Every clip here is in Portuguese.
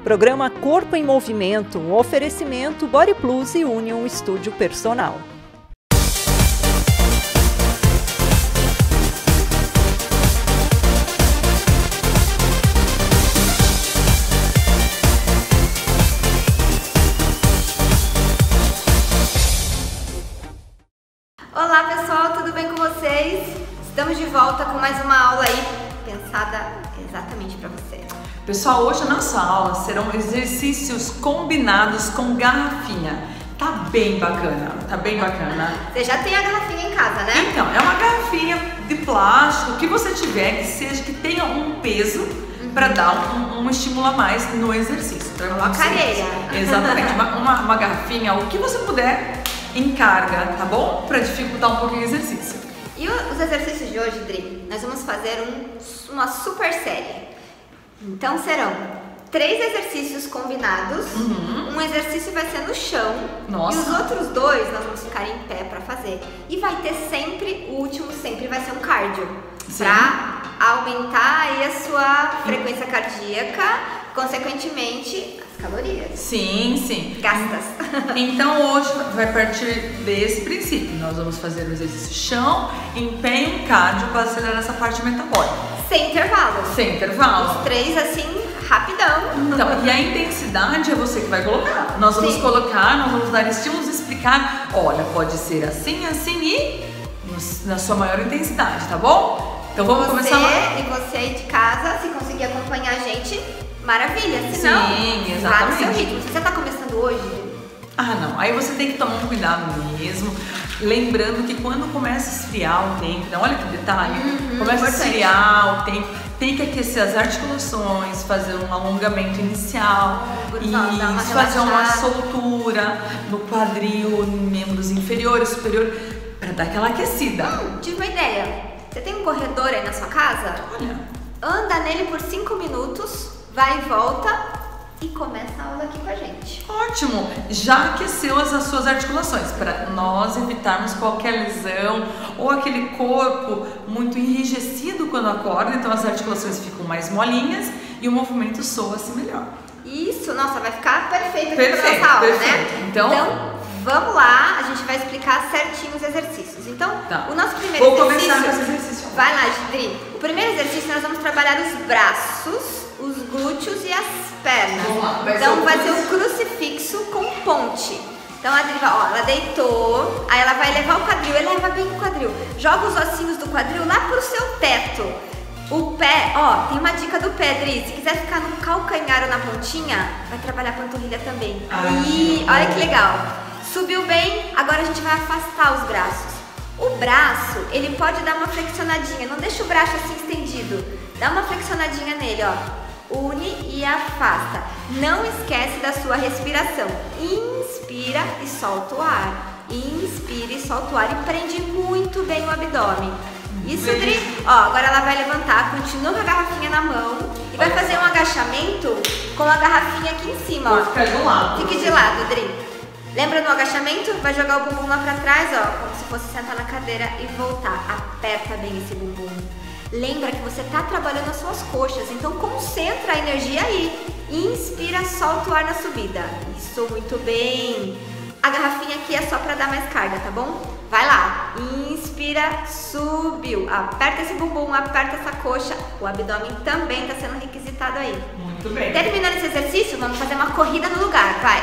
Programa Corpo em Movimento, um oferecimento Body Plus e Union Estúdio Personal. Olá pessoal, tudo bem com vocês? Estamos de volta com mais uma aula aí pensada exatamente para você. Pessoal, hoje a nossa aula serão exercícios combinados com garrafinha. Tá bem bacana, tá bem bacana. Você já tem a garrafinha em casa, né? Então, é uma garrafinha de plástico que você tiver, que tenha um peso para dar um estímulo a mais no exercício. Uma careia. Exatamente, uma garrafinha, o que você puder, encarga, tá bom? Para dificultar um pouquinho o exercício. E os exercícios de hoje, Dri, nós vamos fazer uma super série. Então serão 3 exercícios combinados, um exercício vai ser no chão. Nossa. E os outros 2 nós vamos ficar em pé para fazer. E vai ter sempre, o último sempre vai ser um cardio, para aumentar aí a sua frequência cardíaca, consequentemente as calorias. Sim, sim. Gastas. Então hoje vai partir desse princípio. Nós vamos fazer o exercício chão, em pé e um cardio para acelerar essa parte metabólica. Sem intervalo. Sem intervalo. Os 3 assim, rapidão. Então, e a intensidade é você que vai colocar. Nós vamos colocar, nós vamos dar estímulos e explicar. Olha, pode ser assim, assim e na sua maior intensidade, tá bom? Então vamos começar lá. E você aí de casa, se conseguir acompanhar a gente, maravilha. Se não, sim, exatamente. vá no seu ritmo. Se você tá começando hoje... Ah, não. Aí você tem que tomar um cuidado mesmo. Lembrando que quando começa a esfriar o tempo, olha que detalhe, começa a esfriar o tempo, tem que aquecer as articulações, fazer um alongamento inicial e fazer uma soltura no quadril, membros inferiores, superior, para dar aquela aquecida. Tive uma ideia. Você tem um corredor aí na sua casa? Olha. Anda nele por 5 minutos, vai e volta. E começa a aula aqui com a gente. Ótimo! Já aqueceu as suas articulações para nós evitarmos qualquer lesão ou aquele corpo muito enrijecido quando acorda, então as articulações ficam mais molinhas e o movimento soa-se melhor. Isso, nossa, vai ficar perfeito aqui para nossa aula, né? Então, vamos lá, a gente vai explicar certinho os exercícios. Então, o nosso primeiro exercício... Vou começar com esse exercício. Vai lá, Dri. O primeiro exercício nós vamos trabalhar os braços, os glúteos e as pernas. Então vai ser o crucifixo com ponte. Então a Dri vai, ó, ela deitou, aí ela vai levar o quadril, eleva bem o quadril. Joga os ossinhos do quadril lá pro seu teto. O pé, ó, tem uma dica do pé, Dri. Se quiser ficar no calcanhar ou na pontinha, vai trabalhar a panturrilha também. Aí, olha que legal. Subiu bem, agora a gente vai afastar os braços. O braço, ele pode dar uma flexionadinha, não deixa o braço assim estendido. Dá uma flexionadinha nele, ó. Une e afasta. Não esquece da sua respiração. Inspira e solta o ar. Inspira e solta o ar e prende muito bem o abdômen. Isso, Dri. Ó, agora ela vai levantar, continua com a garrafinha na mão e vai fazer um agachamento com a garrafinha aqui em cima, ó. Fica de lado. Fique de lado, Dri. Lembra no agachamento? Vai jogar o bumbum lá pra trás, ó, como se fosse sentar na cadeira e voltar. Aperta bem esse bumbum. Lembra que você tá trabalhando as suas coxas, então concentra a energia aí. Inspira, solta o ar na subida. Isso, muito bem. A garrafinha aqui é só pra dar mais carga, tá bom? Vai lá. Inspira, subiu. Aperta esse bumbum, aperta essa coxa. O abdômen também tá sendo requisitado aí. Muito bem. Terminando esse exercício, vamos fazer uma corrida no lugar, vai.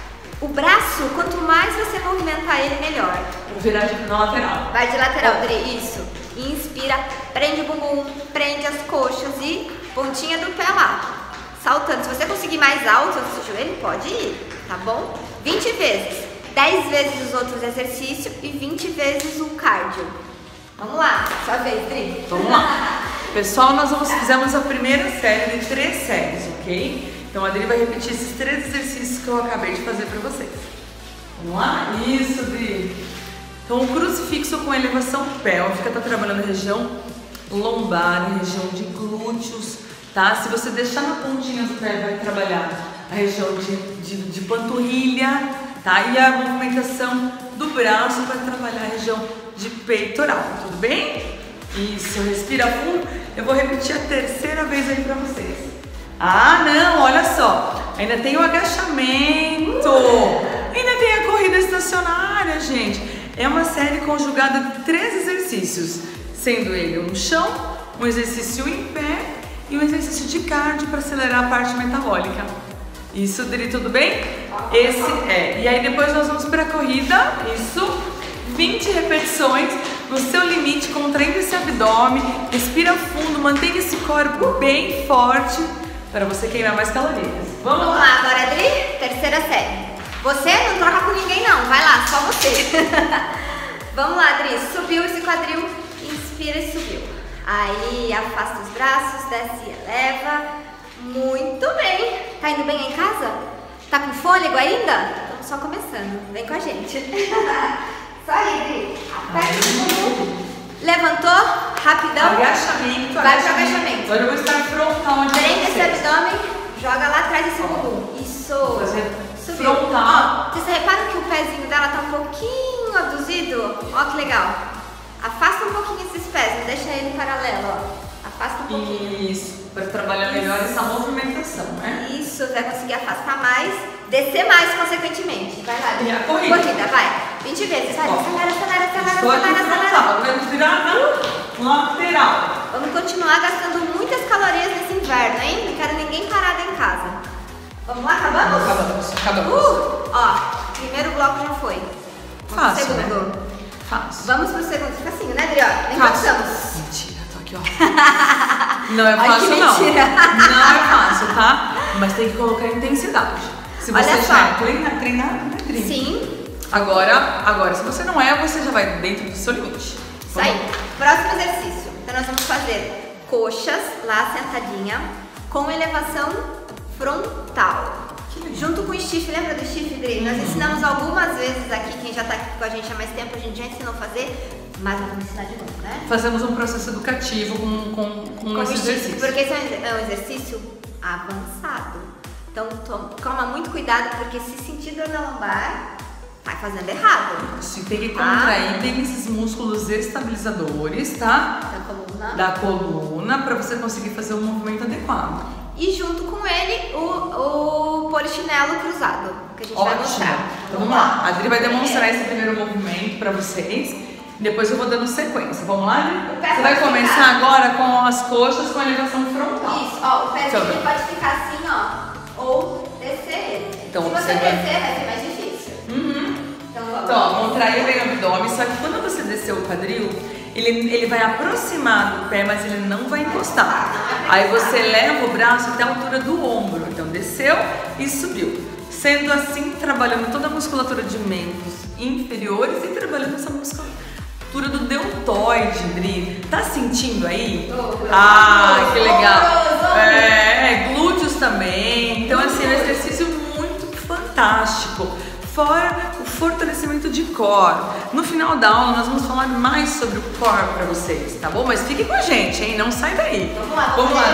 O braço, quanto mais você movimentar ele, melhor. Vou virar na lateral. Vai de lateral, Dri. Isso. Inspira, prende o bumbum, prende as coxas e pontinha do pé lá. Saltando. Se você conseguir mais alto do seu joelho, pode ir, tá bom? 20 vezes. 10 vezes os outros exercícios e 20 vezes o cardio. Vamos lá. Sua vez, Dri. Vamos lá. Pessoal, nós fizemos a primeira série de 3 séries, ok? Então a Adri vai repetir esses 3 exercícios que eu acabei de fazer para vocês. Vamos lá? Isso, Adri. Então o crucifixo com elevação pélvica tá trabalhando a região lombar, a região de glúteos, tá? Se você deixar na pontinha do pé, vai trabalhar a região de panturrilha, tá? E a movimentação do braço vai trabalhar a região de peitoral, tudo bem? Isso, respira fundo. Eu vou repetir a terceira vez aí pra vocês. Ah, não, olha só. Ainda tem o agachamento. Ainda tem a corrida estacionária, gente. É uma série conjugada de 3 exercícios, sendo ele no chão, um exercício em pé e um exercício de cardio para acelerar a parte metabólica. Isso, Dri, tudo bem? Esse é. E aí depois nós vamos para a corrida. Isso. 20 repetições no seu limite, contraindo esse abdômen. Respira fundo, mantenha esse corpo bem forte para você queimar mais calorias. Vamos lá, agora, Adri, terceira série. Você não troca com ninguém não, vai lá, só você. Vamos lá, Adri, subiu esse quadril, inspira e subiu. Aí, afasta os braços, desce e eleva. Muito bem. Tá indo bem aí em casa? Tá com fôlego ainda? Estamos só começando, vem com a gente. Só aí, Adri, aperta o bumbum. Levantou, rapidão. Agachamento. Vai pro agachamento. Agora eu vou estar frontal. Prende esse abdômen, joga lá atrás desse bumbum. Isso. Subiu. Frontal. Ó, você repara que o pezinho dela tá um pouquinho abduzido? Ó que legal. Afasta um pouquinho esses pés, não deixa ele paralelo, ó. Afasta um pouquinho. Isso, para trabalhar melhor essa movimentação, né? Isso, vai conseguir afastar mais, descer mais consequentemente. Vai lá. E a corrida. Corrida, vai. 20 vezes, vai. Acelera, acelera, acelera, Estou aqui acelera, frontal, vamos virar na lateral. Vamos continuar gastando muitas calorias nesse inverno, hein? Não quero ninguém parado em casa. Vamos lá, acabamos? Acabamos. Ó, primeiro bloco já foi. Vamos pro Fácil, segundo. né? Fácil. Vamos pro segundo. Fica assim, né, Adri? Ó, nem passamos. Mentira, tô aqui, ó. Não é fácil, Ai, não. mentira. Não é fácil, tá? Mas tem que colocar intensidade. Se você Olha já só. é treinado, né, Dri? Sim. Agora, se você não é, você já vai dentro do seu limite. Isso aí. Próximo exercício. Então nós vamos fazer coxas lá sentadinha com elevação frontal. Junto com o stiff, lembra do stiff, Dri? Nós ensinamos algumas vezes aqui, quem já tá aqui com a gente há mais tempo, a gente já ensinou a fazer, mas vamos ensinar de novo, né? Fazemos um processo educativo com esse stiff, exercício. porque esse é um exercício avançado. Então toma muito cuidado, porque se sentir dor na lombar, tá fazendo errado. Você tem que contrair bem esses músculos estabilizadores, tá? Da coluna, para você conseguir fazer um movimento adequado. E junto com ele, o polichinelo cruzado, que a gente vai mostrar. Então vamos lá. A Adri vai demonstrar esse primeiro movimento para vocês. Depois eu vou dando sequência. Vamos lá, Adri? Você vai começar agora com as coxas com a elevação frontal. Isso, ó, o pezinho pode ficar assim, ó, ou descer ele. Então, se você descer, vai ser mais difícil. Então vamos. Então, contrair bem o abdômen, só que quando você descer o quadril, ele vai aproximar do pé, mas ele não vai encostar. Aí você leva o braço até a altura do ombro. Então desceu e subiu. Sendo assim, trabalhando toda a musculatura de membros inferiores e trabalhando essa musculatura do deltoide, Dri. Tá sentindo aí? Ah, que legal. Glúteos também. Então assim, é um exercício muito fantástico. Fora o fortalecimento de core. No final da aula nós vamos falar mais sobre o core para vocês, tá bom? Mas fique com a gente, hein? Não sai daí. Vamos lá.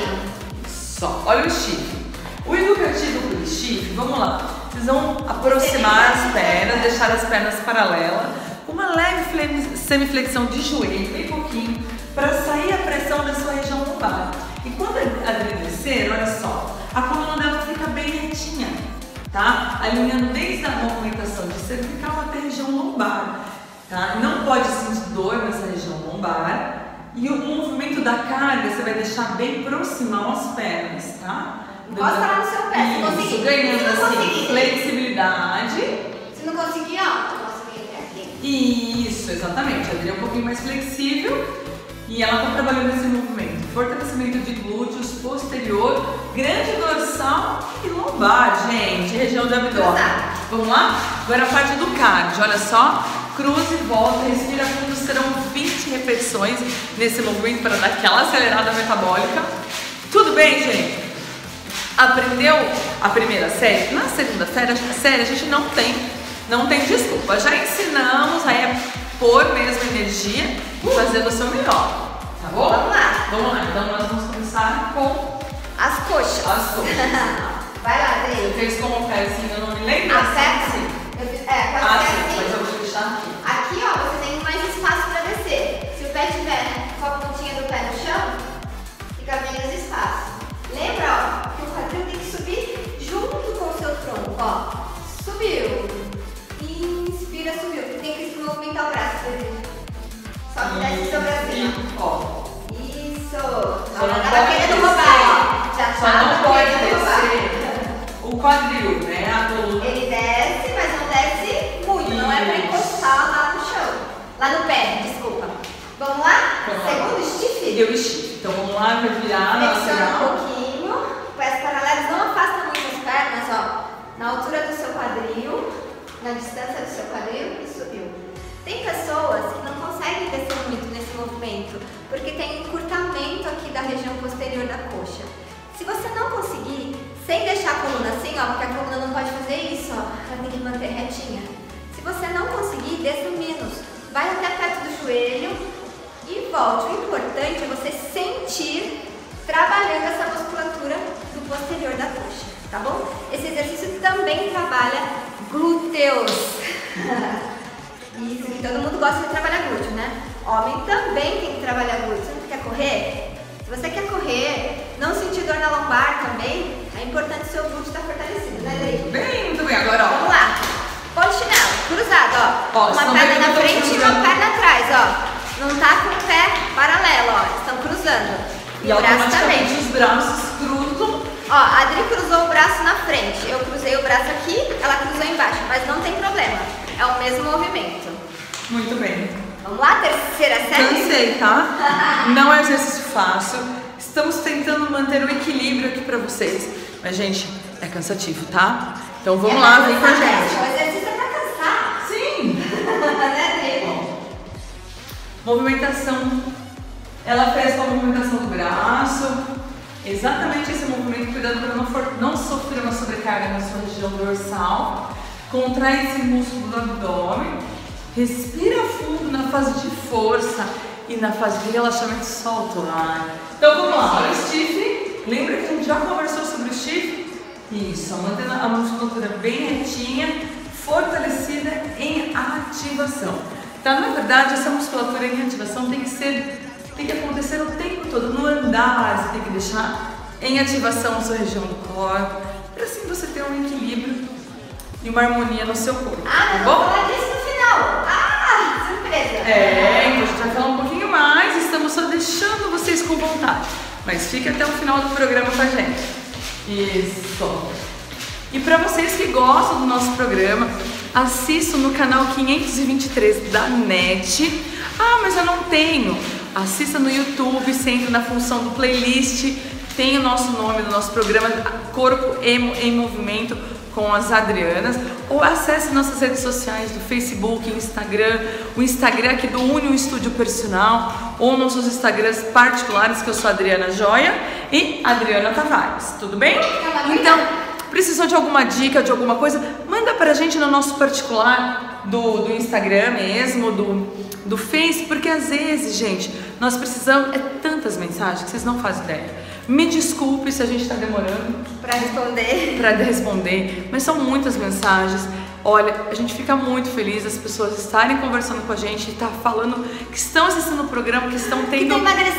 Só, olha o stiff. O educativo pro stiff, vamos lá. Vocês vão aproximar as pernas, deixar as pernas paralelas, com uma leve semiflexão de joelho, bem pouquinho, para sair a pressão da sua região lombar. E quando a Adri descer, olha só, a coluna dela fica bem retinha. Tá? Alinhando desde a movimentação de cervical até a região lombar, tá? Não pode sentir dor nessa região lombar e o movimento da carga você vai deixar bem proximal às pernas, tá? Encosta lá no seu pé, se conseguir. Ganhando assim, flexibilidade. Se não conseguir, ó, conseguir aqui. Isso, exatamente. A Adri é um pouquinho mais flexível e ela está trabalhando esse movimento. Fortalecimento de glúteos, posterior, grande dorsal e lombar, gente, região do abdômen. Vamos lá? Agora a parte do cardio, olha só. Cruze, volta, respira fundo, serão 20 repetições nesse movimento para dar aquela acelerada metabólica. Tudo bem, gente? Aprendeu a primeira série? Na segunda série a gente não tem desculpa. Já ensinamos, aí é pôr mesmo energia e fazer o seu melhor. Tá bom? Vamos lá. Vamos lá. Então nós vamos começar com as coxas. Vai lá, Adri. Você fez com o pezinho, eu não me lembro. Aperta. Sim. Pode ser assim. Mas eu vou deixar aqui. Aqui, ó, você tem mais espaço para descer. Se o pé tiver com a pontinha do pé no chão, fica menos espaço. Lembra, ó, que o quadril tem que subir junto quadril, né? Ele desce, mas não desce muito, não é pra encostar lá no chão. Lá no pé, desculpa. Vamos lá? Segundo stiff. Eu stiff. Então vamos lá, vai virar. Flexiona um pouquinho. Pés paralelos, não afasta muito as pernas, ó. Na altura do seu quadril, na distância do seu quadril e subiu. Tem pessoas que não conseguem descer muito nesse movimento, porque tem encurtamento aqui da região posterior da coxa. Se você não conseguir, sem deixar a coluna assim, ó, porque a coluna não pode fazer isso, ó, ela tem que manter retinha. Se você não conseguir, desça menos. Vai até perto do joelho e volte. O importante é você sentir trabalhando essa musculatura do posterior da coxa, tá bom? Esse exercício também trabalha glúteos. Isso, que todo mundo gosta de trabalhar glúteo, né? Homem também tem que trabalhar glúteo. Você não quer correr? Se você quer correr, não sentir dor na lombar também, é importante o seu glúteo estar fortalecido, né, Adri? Muito bem. Agora, ó. Vamos lá. Polichinelo, cruzado, ó. Uma perna na frente e uma perna atrás, ó. Não tá com o pé paralelo, ó. Estão cruzando. E o braço também. Os braços cruzam. Ó, a Adri cruzou o braço na frente. Eu cruzei o braço aqui, ela cruzou embaixo. Mas não tem problema. É o mesmo movimento. Muito bem. Vamos lá, terceira série? Cansei, tá? Não é exercício fácil. Estamos tentando manter o equilíbrio aqui pra vocês. Mas, gente, é cansativo, tá? Então vamos lá, vem com a gente. O exercício é pra cansar. Sim! Né, Adri? Movimentação. Ela fez com a movimentação do braço. Exatamente esse movimento, cuidando para não sofrer uma sobrecarga na sua região dorsal. Contrai esse músculo do abdômen. Respira fundo na fase de força e na fase de relaxamento, solta o ar. Então vamos lá, olha o stiff. Lembra que a gente já conversou sobre o stiff? Isso, mantendo a musculatura bem retinha, fortalecida em ativação. Tá, na verdade, essa musculatura em ativação tem que acontecer o tempo todo. No andar, você tem que deixar em ativação a sua região do corpo, para assim você ter um equilíbrio e uma harmonia no seu corpo. Ah, tá vou bom? falar disso no final. Ah, surpresa. Então a gente vai falar um pouquinho mais, estamos só deixando vocês com vontade. Mas fique até o final do programa com a gente. Isso. E para vocês que gostam do nosso programa, assistam no canal 523 da NET. Ah, mas eu não tenho. Assista no YouTube, sempre na função do playlist. Tem o nosso nome do nosso programa, Corpo em Movimento, com as Adrianas. Ou acesse nossas redes sociais do Facebook, Instagram, o Instagram aqui do Union Estúdio Personal, ou nossos Instagrams particulares, que eu sou Adriana Joia e Adriana Tavares. Tudo bem? Então, precisou de alguma dica, de alguma coisa? Manda pra gente no nosso particular do Instagram mesmo, do Face, porque às vezes, gente, nós precisamos, tantas mensagens que vocês não fazem ideia. Me desculpe se a gente está demorando para responder, mas são muitas mensagens. Olha, a gente fica muito feliz as pessoas estarem conversando com a gente, estar falando que estão assistindo o programa, que estão tendo,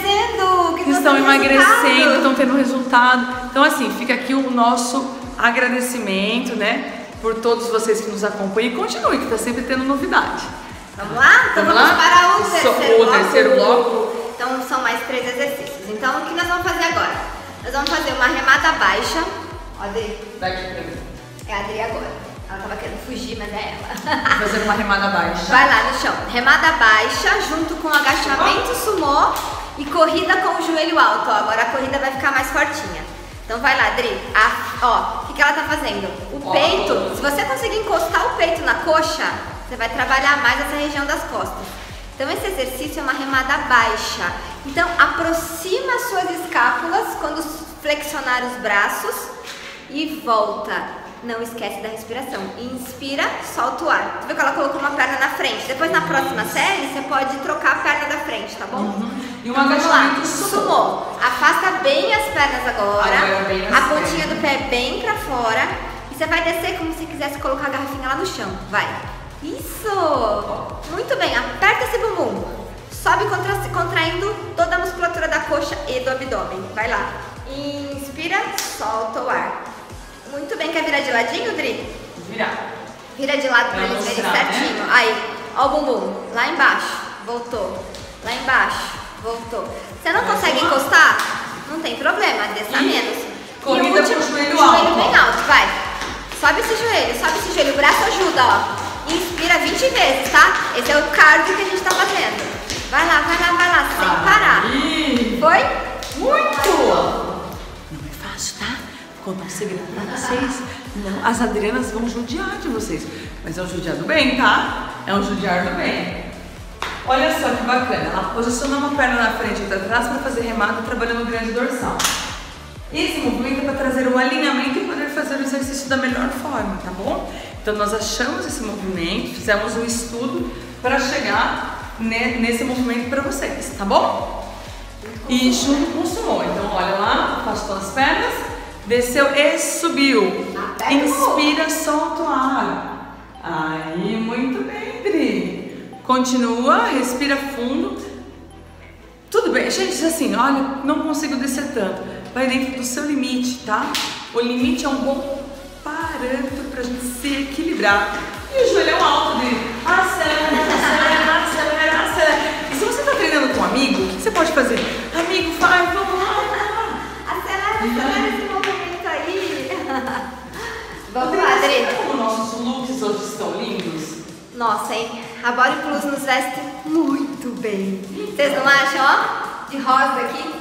que estão emagrecendo, estão tendo resultado. Então, assim, fica aqui o nosso agradecimento, né, por todos vocês que nos acompanham e continue, que está sempre tendo novidade. Vamos lá? Então vamos para o terceiro bloco. Então são mais 3 exercícios. Então o que nós vamos fazer agora? Nós vamos fazer uma remada baixa. Ó, Adri. Vai aqui pra mim. É a Adri agora. Ela tava querendo fugir, mas é ela. Vou fazer uma remada baixa. Vai lá no chão. Remada baixa junto com agachamento sumô e corrida com o joelho alto. Ó, agora a corrida vai ficar mais fortinha. Então vai lá, Adri. Ó, o que ela tá fazendo? O peito, se você conseguir encostar o peito na coxa, você vai trabalhar mais essa região das costas. Então esse exercício é uma remada baixa. Então aproxima as suas escápulas quando flexionar os braços e volta. Não esquece da respiração. Inspira, solta o ar. Você viu que ela colocou uma perna na frente? Depois na próxima série você pode trocar a perna da frente, tá bom? E um agachamento sumô. Afasta bem as pernas agora. A pontinha do pé bem pra fora. E você vai descer como se quisesse colocar a garrafinha lá no chão. Vai. Isso! Muito bem, aperta esse bumbum. Sobe contraindo toda a musculatura da coxa e do abdômen. Vai lá. Inspira, solta o ar. Muito bem, quer virar de ladinho, Dri? Virar. Vira de lado pra eles verem certinho. Né? Aí, ó o bumbum. Lá embaixo, voltou. Lá embaixo, voltou. Você não consegue encostar? Não tem problema, desça menos. Corrida com o joelho alto. Joelho bem alto, vai. ó. Inspira 20 vezes, tá? Esse é o cardio que a gente tá fazendo. Vai lá, sem parar. Foi? Muito! Não é fácil, tá? Vou contar um segredo pra vocês. Não, as Adrianas vão judiar de vocês. Mas é um judiar do bem, tá? É um judiar do bem. Olha só que bacana. Ela posiciona uma perna na frente e outra atrás para fazer remada trabalhando o grande dorsal. Esse movimento é para trazer um alinhamento e poder fazer o exercício da melhor forma, tá bom? Então nós achamos esse movimento, fizemos um estudo para chegar nesse movimento para vocês, tá bom? E junto com o sumô. Então olha lá, afastou as pernas, desceu e subiu. Inspira, solta o ar. Aí, muito bem, Dri. Continua, respira fundo. Tudo bem, gente, assim, olha, não consigo descer tanto. Vai dentro do seu limite, tá? O limite é um bom parâmetro pra gente se equilibrar. E o joelhão alto dele. Acelera. E se você tá treinando com um amigo, o que você pode fazer? Amigo, vai, vamos lá. Acelera esse movimento aí. Vamos lá, Adri. Como nossos looks hoje estão lindos? Nossa, hein? A Body Plus nos veste muito bem. Vocês não acham, ó? De rosa aqui.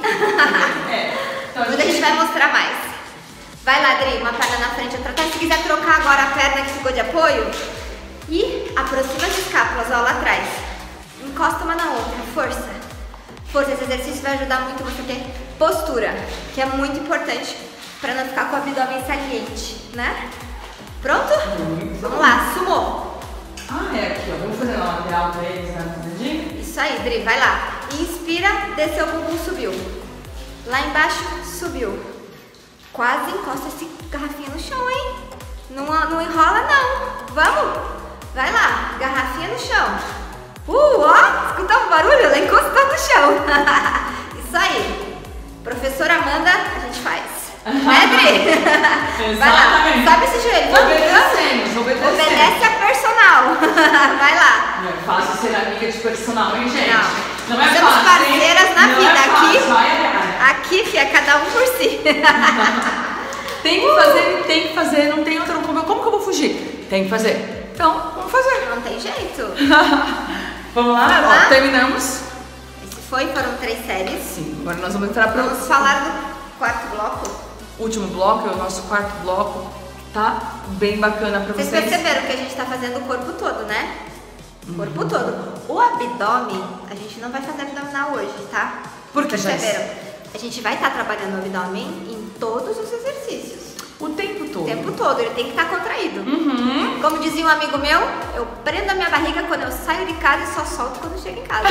Então a gente vai mostrar mais. Vai lá, Adri, uma perna na frente, outra atrás. Se quiser trocar agora a perna que ficou de apoio. E aproxima as escápulas, ó, lá atrás. Encosta uma na outra, força. Força, esse exercício vai ajudar muito você a ter postura, que é muito importante para não ficar com o abdômen saliente, né? Pronto? Vamos lá, sumô. É aqui, ó. Vamos fazer na lateral pra eles, né? Isso aí, Dri, vai lá. Inspira, desceu o bumbum, subiu. Lá embaixo, subiu. Quase encosta esse garrafinha no chão, hein? Não enrola, não. Vamos? Vai lá, garrafinha no chão. Ó, escutou o barulho? Ela encostou no chão. Isso aí. Professora Amanda, a gente faz. Né, Dri? Vai lá, sobe esse joelho. Obedecemos. Obedece a personal. Vai lá. Não é fácil ser amiga de personal, hein, gente? Não é fácil. Somos parceiras na vida. Aqui, aqui, filha, cada um por si. Tem que fazer, não tem outra. Como que eu vou fugir? Tem que fazer. Então, vamos fazer. Não tem jeito. Vamos lá? Ó, terminamos. Foram 3 séries. Sim, agora nós vamos entrar para Vamos falar do quarto bloco. O último bloco é o nosso quarto bloco. Tá bem bacana para vocês. Vocês perceberam que a gente tá fazendo o corpo todo, né? O corpo todo. O abdômen, a gente não vai fazer abdominal hoje, tá? Por que, perceberam? A gente vai estar trabalhando o abdômen em todos os exercícios. O tempo todo. O tempo todo, ele tem que estar contraído. Como dizia um amigo meu, eu prendo a minha barriga quando eu saio de casa e só solto quando chego em casa.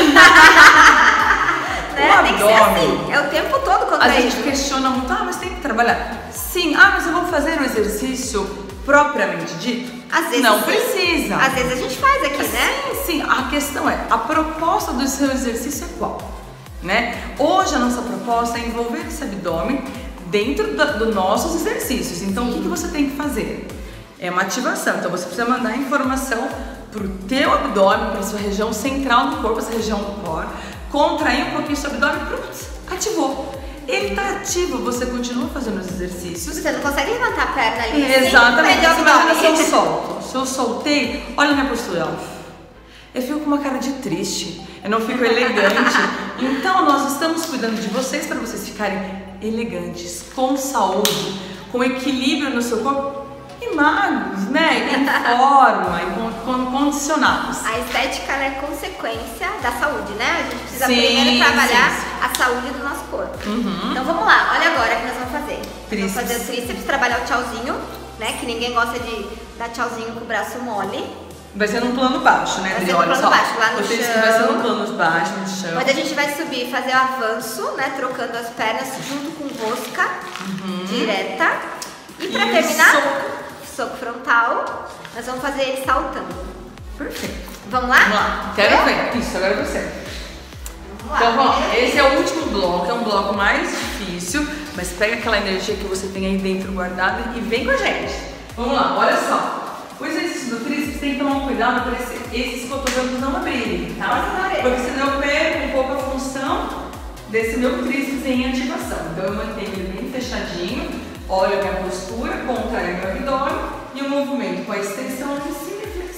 Né? Tem que ser assim, é o tempo todo contraído. A gente questiona muito, mas tem que trabalhar. Sim, mas eu vou fazer o exercício propriamente dito? Às vezes não sim. precisa. Às vezes a gente faz aqui, né? Sim, a questão é, a proposta do seu exercício é qual? Né? Hoje a nossa proposta é envolver esse abdômen dentro dos nossos exercícios. Então o que você tem que fazer? É uma ativação. Então você precisa mandar informação para o teu abdômen, para a sua região central do corpo, essa região do core, contrair um pouquinho o seu abdômen, pronto, ativou. Ele está ativo, você continua fazendo os exercícios. Você não consegue levantar a perna ali. Exatamente. Sem perder o abdômen. Se eu solto, se eu soltei, olha a minha postura. Eu fico com uma cara de triste, eu não fico elegante. Então nós estamos cuidando de vocês para vocês ficarem elegantes, com saúde, com equilíbrio no seu corpo e magros, né? Em forma, e condicionados. A estética é consequência da saúde, né? A gente precisa primeiro trabalhar a saúde do nosso corpo. Então vamos lá, olha agora o que nós vamos fazer. Tríceps. Vamos fazer o tríceps, trabalhar o tchauzinho, né? Que ninguém gosta de dar tchauzinho com o braço mole. Vai ser num plano baixo, né, Adri? Vai ser no plano baixo, lá no chão. Vai ser num plano baixo, no chão. Mas a gente vai subir e fazer o avanço, né? Trocando as pernas junto com rosca direta. E pra terminar, soco frontal, nós vamos fazer ele saltando. Perfeito. Vamos lá? Vamos lá. Quero ver. Isso, agora é você. Então, bom, esse é o último bloco, é um bloco mais difícil, mas pega aquela energia que você tem aí dentro guardada e vem com a gente. Vamos lá, olha só. O exercício do tríceps tem que tomar um cuidado para esses cotovelos não abrirem, tá? Porque senão eu perco um pouco a função desse meu tríceps em ativação. Então eu mantenho ele bem fechadinho, olho a minha postura, contraio meu abdômen e o movimento com a extensão aqui em cima e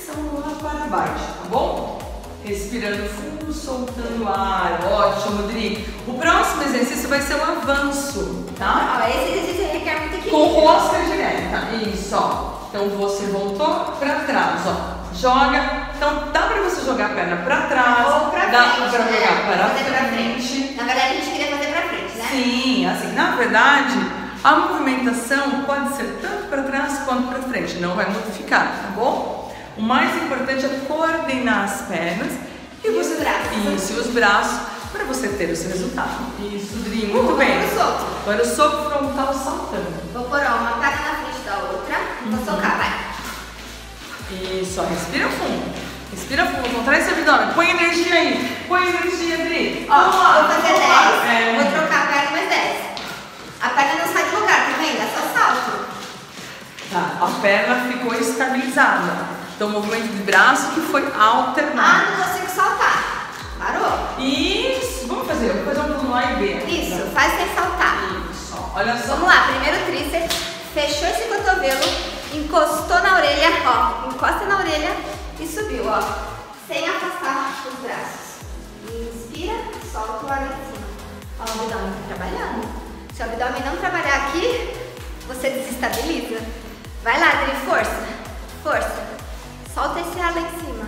para baixo, tá bom? Respirando fundo, soltando ar. Ótimo, Dri. O próximo exercício vai ser o avanço, tá? Ó, esse exercício requer muito equilíbrio. Com rosca direta. Isso, ó. Então você voltou para trás, ó. Joga. Então dá pra você jogar a perna pra trás. Ou pra dá frente, pra né? jogar Fazer para pra frente. Na verdade, a gente queria fazer pra frente, né? Sim, assim, na verdade, a movimentação pode ser tanto para trás quanto para frente, não vai modificar, tá bom? O mais importante é coordenar as pernas e você os braços. Isso, e os braços para você ter o seu resultado. Isso, Dri, muito bem. Agora o soco frontal saltando. Vou pôr uma perna na frente da outra. Vou socar, vai. Isso, ó, respira fundo. Respira fundo, contrai esse abdômen. Põe energia aí. Põe energia, Dri. Ó, vou fazer 10. É. Vou trocar a perna mais 10. A perna não sai do lugar, tá vendo? É só salto. Tá, a perna ficou estabilizada. Então o movimento de braço que foi alternado. Ah, não consigo saltar. Parou? Isso, vamos fazer um plano A e B. Isso, faz sem saltar. Isso, ó, olha só. Vamos lá, primeiro tríceps. Fechou esse cotovelo, encostou na orelha, ó. Encosta na orelha e subiu, ó. Sem afastar os braços. Inspira, solta o ar lá em cima. Ó, o abdômen tá trabalhando. Se o abdômen não trabalhar aqui, você desestabiliza. Vai lá, Adri, força. Força. Solta esse ar lá em cima.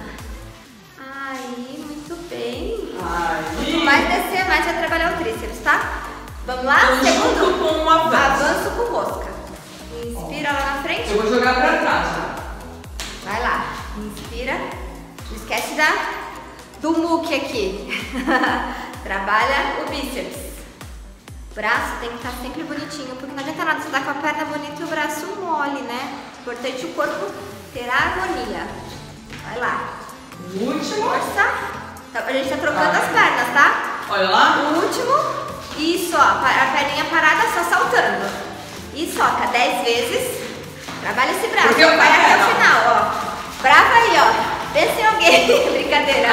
Aí, muito bem. Aí. Quanto mais descer, mais vai trabalhar o tríceps, tá? Vamos lá? Então, junto com um avanço. Avanço com rosca. Inspira lá na frente. Eu vou jogar pra trás. Vai lá. Inspira. Não esquece do muque aqui. Trabalha o bíceps. O braço tem que estar sempre bonitinho, porque não adianta nada você dar com a perna bonita e o braço mole, né? Importante o corpo ter harmonia. Vai lá. Último. Força. A gente tá trocando as pernas, tá? Olha lá. O último. Isso, ó. A perninha parada só saltando. E soca 10 vezes. Trabalha esse braço. Porque vai até o final, ó. Brava aí, ó. Vê se alguém. Brincadeira.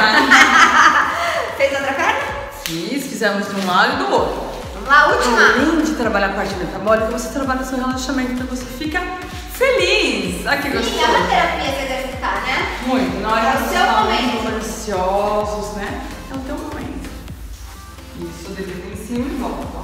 Fez outra perna? Fizemos de um lado e do outro. Vamos lá, última. Além de trabalhar a parte metabólica, você trabalha o seu relaxamento, então você fica feliz. Aqui, gostoso. Sim, é uma terapia se exercitar, né? Muito. Na hora É o que você seu tá momento. muito ansiosos, né? É o teu momento. Isso, deita em cima e volta. Ó.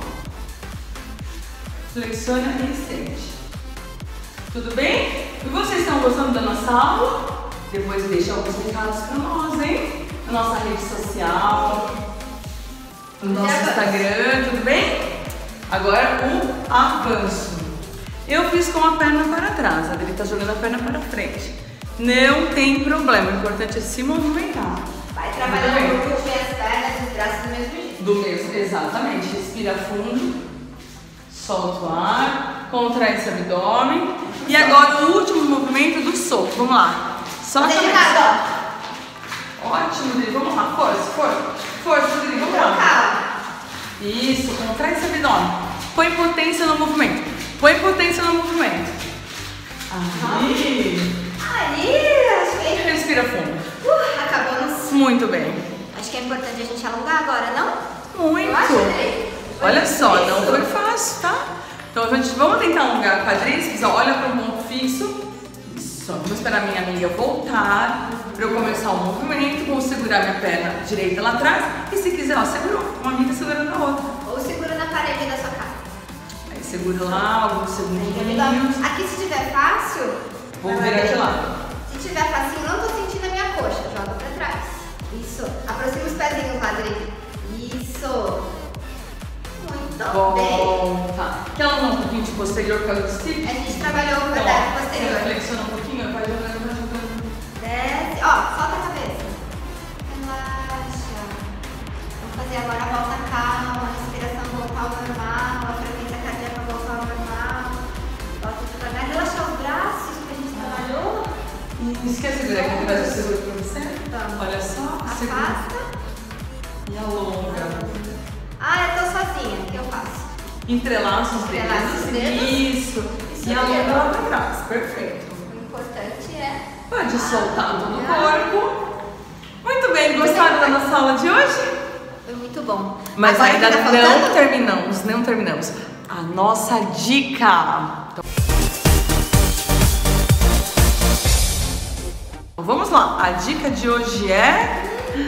Flexiona e estende. Tudo bem? E vocês estão gostando da nossa aula? Depois deixa alguns recados para nós, hein? Na nossa rede social, no nosso Instagram, tudo bem? Agora o avanço. Eu fiz com a perna para trás, a Adri está jogando a perna para frente. Não tem problema, o importante é se movimentar. Vai trabalhando o glúteo e as pernas e os braços do mesmo jeito. Do mesmo, exatamente. Respira fundo, solta o ar, contrai esse abdômen. E agora o último movimento do soco. Vamos lá. Solta a cabeça. Ótimo, Dri. Vamos lá. Força, força. Força, Dri. Vamos lá. Isso, contrai esse abdômen. Põe potência no movimento. Põe potência no movimento. Aí. Acho que... Respira fundo. Acabamos. Muito bem. Acho que é importante a gente alongar agora, não? Muito. Eu achei. Olha só, não foi fácil, tá? Então a gente, vamos tentar alongar o quadríceps, ó, olha para o ponto fixo. Isso, vou esperar minha amiga voltar para eu começar o movimento. Vou segurar minha perna direita lá atrás e se quiser, ó, segurou, uma amiga segurando a outra. Ou segura na parede da sua casa. Aí segura lá, alguns segundinhos. Aqui se tiver fácil, Vou virar de lado. Se tiver fácil, não tô sentindo a minha coxa, joga pra trás. Isso, aproxima os pezinhos, Adri. Isso. Muito bem. Tá. Quer alongar um pouquinho de posterior para o stick? A gente trabalhou o verdade posterior. Flexiona um pouquinho, vai jogando, vai jogando. Desce. Ó, solta a cabeça. Relaxa. Vamos fazer agora a volta calma, a respiração voltar ao normal, a frequência cardíaca voltar ao normal. Volta devagar, relaxar os braços que a gente trabalhou. Esquece de segurar aqui atrás, eu seguro para você. Vamos. Olha só, segura. Afasta. E alonga. Ah, eu tô sozinha, o que eu faço? Entrelaça os Entrelaça os dedos. dedos. Isso. E alonga lá para trás. Perfeito. O importante é... Pode soltar todo o corpo. Muito bem, gostaram da nossa aula de hoje? Foi muito bom. Mas agora ainda tá não terminamos. A nossa dica. vamos lá, a dica de hoje é...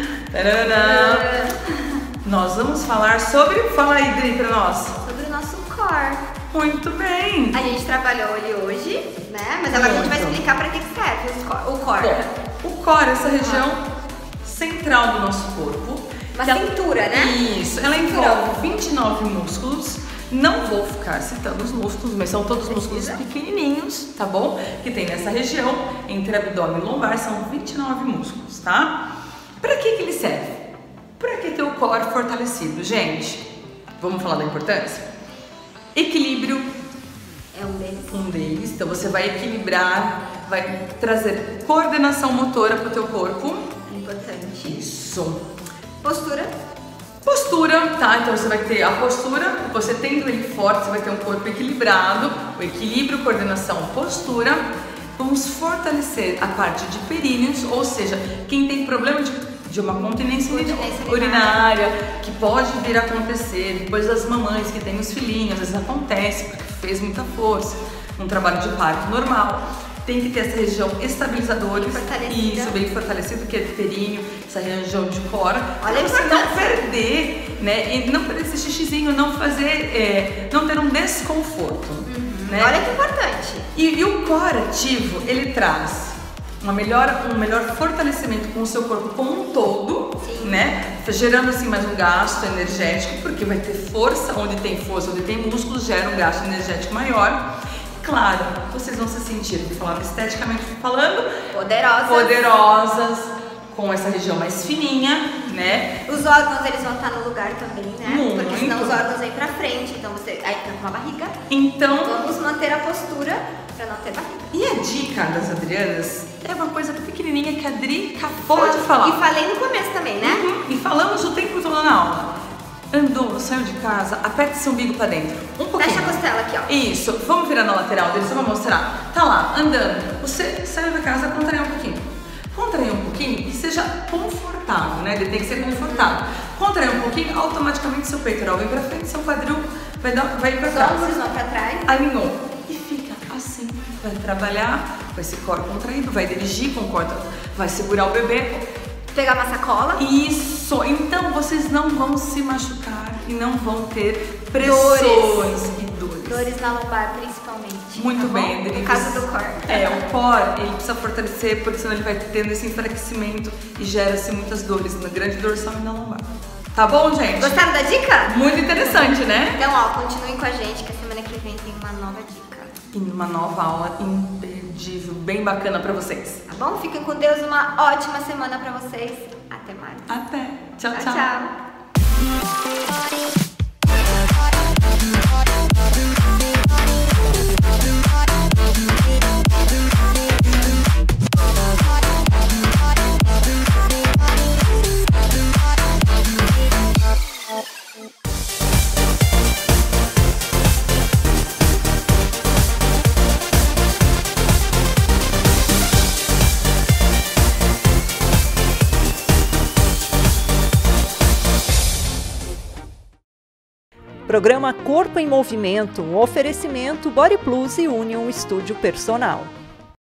Tadadã. Nós vamos falar sobre... Fala aí, Dri, pra nós. Sobre o nosso core. Muito bem. A gente trabalhou ele hoje, né? Mas agora a gente vai explicar para que serve o core. Bom, o core é essa região central do nosso corpo. Uma cintura, né? Isso, ela envolve 29 músculos. Não vou ficar citando os músculos, mas são todos músculos pequenininhos, tá bom? Que tem nessa região, entre abdômen e lombar, são 29 músculos, tá? Para que ele serve? Para que ter o core fortalecido, gente? Vamos falar da importância? Equilíbrio é um deles. Então você vai equilibrar, vai trazer coordenação motora para o teu corpo. Importante. Isso. Postura, tá? Então você vai ter a postura, você tendo ele forte, você vai ter um corpo equilibrado, o equilíbrio, coordenação, postura. Vamos fortalecer a parte de períneos, ou seja, quem tem problema de uma continência urinária, que pode vir a acontecer depois das mamães que têm os filhinhos, às vezes acontece porque fez muita força, um trabalho de parto normal. Tem que ter essa região estabilizadora, isso, bem fortalecido, que é períneo, essa região de core. Olha, você não perder, né? E não perder esse xixizinho, não fazer, não ter um desconforto. Né? Olha que importante. E o core ativo, ele traz um melhor fortalecimento com o seu corpo como um todo, né? Gerando assim mais um gasto energético, porque vai ter força, onde tem músculos, gera um gasto energético maior. Claro, vocês vão se sentir, vou falar esteticamente falando, poderosas, com essa região mais fininha, né? Os órgãos, eles vão estar no lugar também, né? Muito. Porque senão os órgãos vêm pra frente, então você aí fica com a barriga. Então, vamos manter a postura pra não ter barriga. E a dica das Adrianas é uma coisa pequenininha que a Adri acabou de falar. E falei no começo também, né? E falamos o tempo todo na aula. Andou, saiu de casa, aperte seu umbigo pra dentro. Um pouquinho. Fecha a costela aqui, ó. Isso. Vamos virar na lateral dele, só pra mostrar. Tá lá, andando. Você saiu da casa, contrai um pouquinho. Contrai um pouquinho e seja confortável, né? Ele tem que ser confortável. Contrai um pouquinho, automaticamente seu peitoral vem pra frente, seu quadril vai pra trás. Os ombros vão pra trás. Alinhou. E fica assim. Vai trabalhar com esse core contraído, vai dirigir com o core, vai segurar o bebê. Pegar uma sacola. Isso, então vocês não vão se machucar e não vão ter pressões e dores. Dores na lombar, principalmente. Muito bem, Adri. No caso do core. O core, ele precisa fortalecer, porque senão ele vai tendo esse enfraquecimento e gera-se muitas dores na grande dorsal e na lombar. Tá bom, gente? Gostaram da dica? Muito interessante, né? Então, ó, continuem com a gente, que a semana que vem tem uma nova dica. E uma nova aula imperdível, bem bacana pra vocês. Tá bom? Fiquem com Deus, uma ótima semana pra vocês. Até mais. Até. Tchau, tchau. Tchau. Programa Corpo em Movimento, um oferecimento Body Plus e Union Estúdio Personal.